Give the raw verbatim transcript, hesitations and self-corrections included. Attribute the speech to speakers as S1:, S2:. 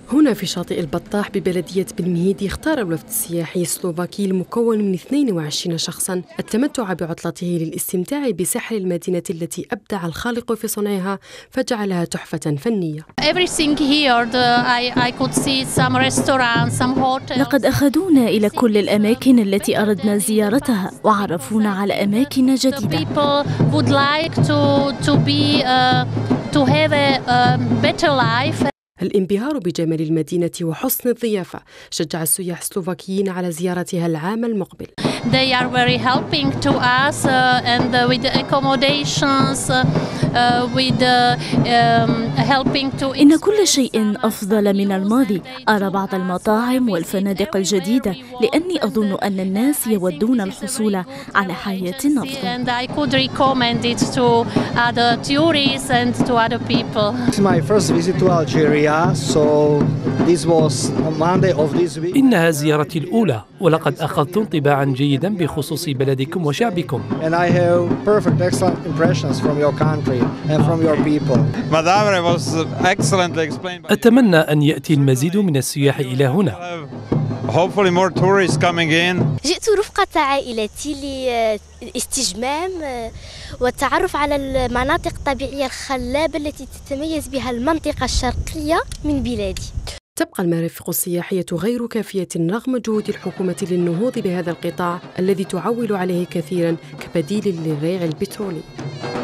S1: هنا في شاطئ البطاح ببلدية بالمهيدي اختار الوفد السياحي السلوفاكي المكون من اثنين وعشرين شخصاً التمتع بعطلته للاستمتاع بسحر المدينة التي أبدع الخالق في صنعها فجعلها تحفة فنية.
S2: لقد أخذونا إلى كل الأماكن التي أردنا زيارتها وعرفونا على أماكن جديدة.
S1: الانبهار بجمال المدينة وحسن الضيافة شجع السياح السلوفاكيين على زيارتها العام المقبل.
S3: They are very helping to us uh, and uh, with the accommodations uh, with uh, um, helping to.
S2: إن كل شيء أفضل من الماضي. أرى بعض المطاعم والفنادق الجديدة لأني أظن أن الناس يودون الحصول على حياة أفضل.
S3: And I could recommend it to other tourists and to other people.
S4: This is my first visit to Algeria, so this was on Monday of this week.
S5: إنها زيارتي الأولى ولقد أخذت انطباعا جيدا بخصوص بلدكم وشعبكم.
S4: And I have perfect, excellent impressions from your country and from your people.
S6: Madame was excellently explained.
S5: أتمنى أن يأتي المزيد من السياح إلى هنا.
S6: Hopefully more tourists coming in.
S7: جئت رفقة عائلتي للاستجمام والتعرف على المناطق الطبيعية الخلابة التي تتميز بها المنطقة الشرقية من بلادي.
S1: تبقى المرافق السياحية غير كافية رغم جهود الحكومة للنهوض بهذا القطاع الذي تعول عليه كثيراً كبديل للريع البترولي.